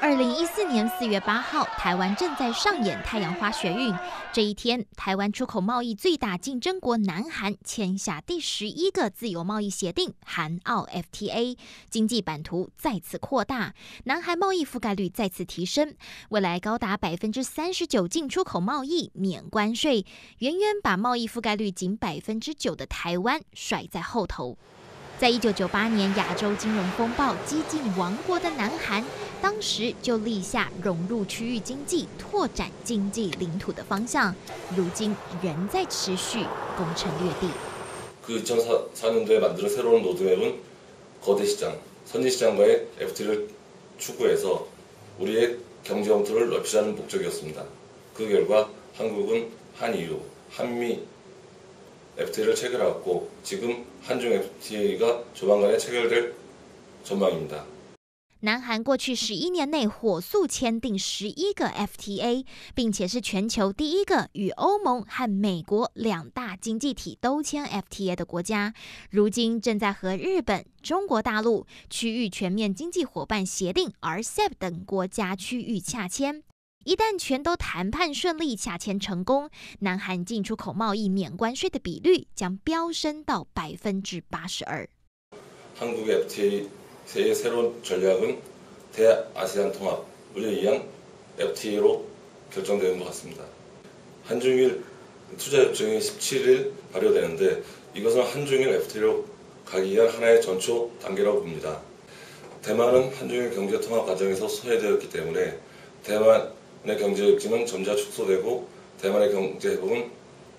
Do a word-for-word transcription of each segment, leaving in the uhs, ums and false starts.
二零一四年四月八号，台湾正在上演太阳花学运。这一天，台湾出口贸易最大竞争国南韩签下第十一个自由贸易协定——韩澳 F T A， 经济版图再次扩大，南韩贸易覆盖率再次提升，未来高达百分之三十九进出口贸易免关税，远远把贸易覆盖率仅百分之九的台湾甩在后头。在一九九八年亚洲金融风暴几近亡国的南韩，当时就立下融入区域经济、拓展经济领土的方向，如今仍在持续攻城略地。 그 이천사 년도에 만드는 새로운 로드맵은 거대 시장, 선진 시장과의 에프 티 에이를 추구해서 우리의 경제 영토를 넓히자는 목적이었습니다. 그 결과 한국은 한이유, 한미 에프 티 에이를 체결하고 지금 한중 에프 티 에이가 조만간에 체결될 전망입니다. 南韩过去十一年内火速签订十一个 F T A， 并且是全球第一个与欧盟和美国两大经济体都签 F T A 的国家。如今正在和日本、中国大陆、区域全面经济伙伴协定 R C E P 等国家区域洽签。一旦全都谈判顺利、洽签成功，南韩进出口贸易免关税的比率将飙升到百分之八十二。 한국의 에프 티 에이의 새로운 전략은 대아시안 통합을 위한 에프 티 에이로 결정되는 것 같습니다. 한중일 투자 협정이 십칠 일 발효되는데 이것은 한중일 에프 티 에이로 가기 위한 하나의 전초 단계라고 봅니다. 대만은 한중일 경제 통합 과정에서 소외되었기 때문에 대만의 경제 혁신은 점차 축소되고 대만의 경제 회복은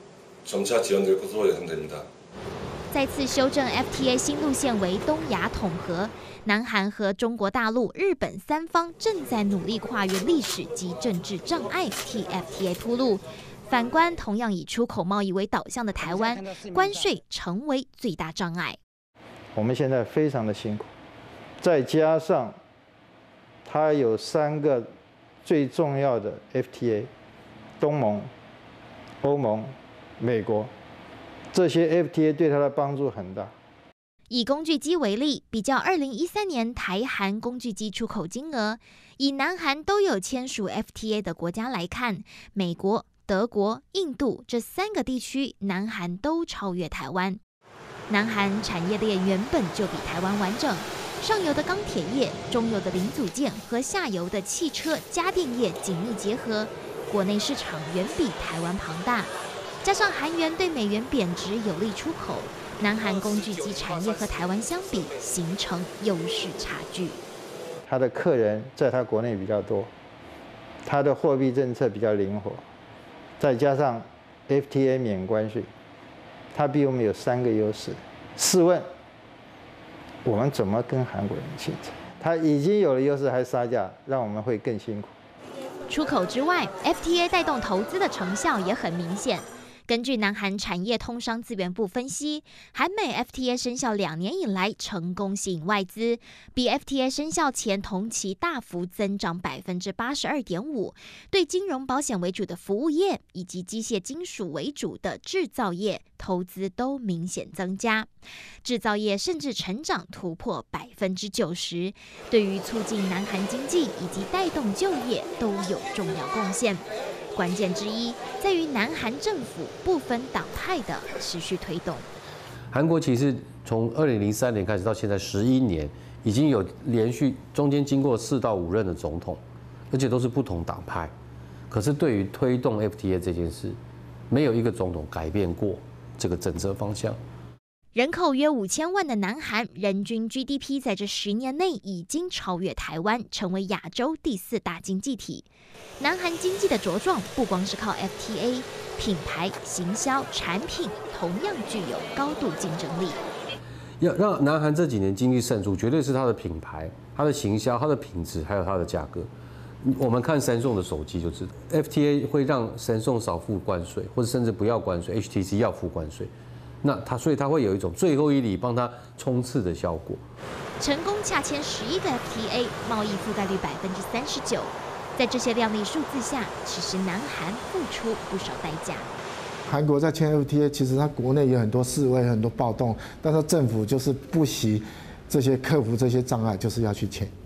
점차 지연될 것으로 예상됩니다. 再次修正 F T A 新路线为东亚统合，南韩和中国大陆、日本三方正在努力跨越历史及政治障碍，替 F T A 铺路。反观同样以出口贸易为导向的台湾，关税成为最大障碍。 我们现在非常的辛苦，再加上它有三个最重要的 F T A， 东盟、欧盟、美国。 这些 F T A 对它的帮助很大。 以工具机为例，比较二零一三年台韩工具机出口金额，以南韩都有签署 F T A 的国家来看，美国、德国、印度这三个地区，南韩都超越台湾。南韩产业链原本就比台湾完整，上游的钢铁业、中游的零组件和下游的汽车、家电业紧密结合，国内市场远比台湾庞大。 加上韩元对美元贬值有利出口，南韩工具机产业和台湾相比形成优势差距。 他的客人在他国内比较多，他的货币政策比较灵活，再加上 F T A 免关税，他比我们有三个优势。试问，我们怎么跟韩国人竞争？他已经有了优势还杀价，让我们会更辛苦。 出口之外 ，F T A 带动投资的成效也很明显。 根据南韩产业通商资源部分析，韩美 F T A 生效两年以来，成功吸引外资，比 F T A 生效前同期大幅增长百分之八十二点五。对金融保险为主的服务业以及机械金属为主的制造业，投资都明显增加，制造业甚至成长突破百分之九十，对于促进南韩经济以及带动就业都有重要贡献。 关键之一在于南韩政府不分党派的持续推动。 韩国其实从二零零三年开始到现在十一年，已经有连续中间经过四到五任的总统，而且都是不同党派。可是对于推动 F T A 这件事，没有一个总统改变过这个政策方向。 人口约五千万的南韩，人均 G D P 在这十年内已经超越台湾，成为亚洲第四大经济体。南韩经济的茁壮，不光是靠 F T A， 品牌、行销、产品同样具有高度竞争力。 要让南韩这几年经济胜出，绝对是它的品牌、它的行销、它的品质，还有它的价格。我们看Samsung的手机就知道 ，F T A 会让Samsung少付关税，或者甚至不要关税 ，H T C 要付关税。 那它所以它会有一种最后一里帮它冲刺的效果。 成功洽签十一个 F T A， 贸易覆盖率百分之三十九。在这些亮丽数字下，其实南韩付出不少代价。 韩国在签 F T A， 其实它国内有很多示威、很多暴动，但是政府就是不惜这些克服这些障碍，就是要去签。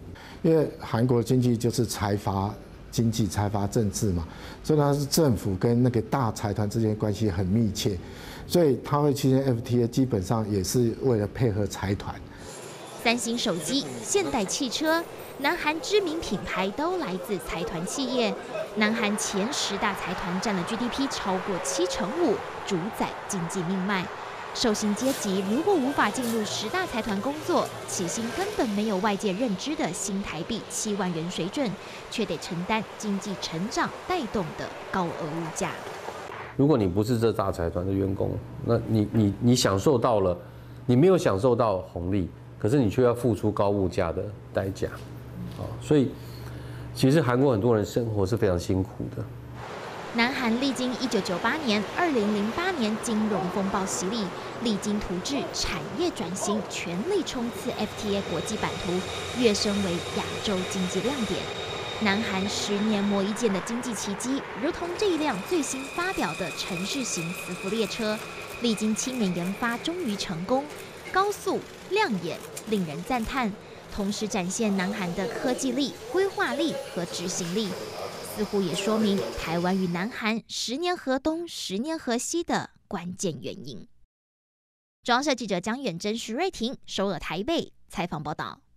因为韩国经济就是财阀经济、财阀政治嘛，所以它是政府跟那个大财团之间关系很密切，所以它会签 F T A， 基本上也是为了配合财团。 三星手机、现代汽车，南韩知名品牌都来自财团企业。南韩前十大财团占了 G D P 超过七成五，主宰经济命脉。受薪阶级如果无法进入十大财团工作，起薪根本没有外界认知的新台币七万元水准，却得承担经济成长带动的高额物价。 如果你不是这大财团的员工，那你你你享受到了，你没有享受到红利，可是你却要付出高物价的代价，啊，所以其实韩国很多人生活是非常辛苦的。 南韩历经一九九八年、二零零八年金融风暴洗礼，励精图治，产业转型，全力冲刺 F T A 国际版图，跃升为亚洲经济亮点。南韩十年磨一剑的经济奇迹，如同这一辆最新发表的城市型磁浮列车，历经七年研发，终于成功，高速、亮眼，令人赞叹。同时展现南韩的科技力、规划力和执行力。似乎也说明台湾与南韩十年河东、十年河西的关键原因。中央社记者江远珍、徐瑞婷，首尔台北采访报道。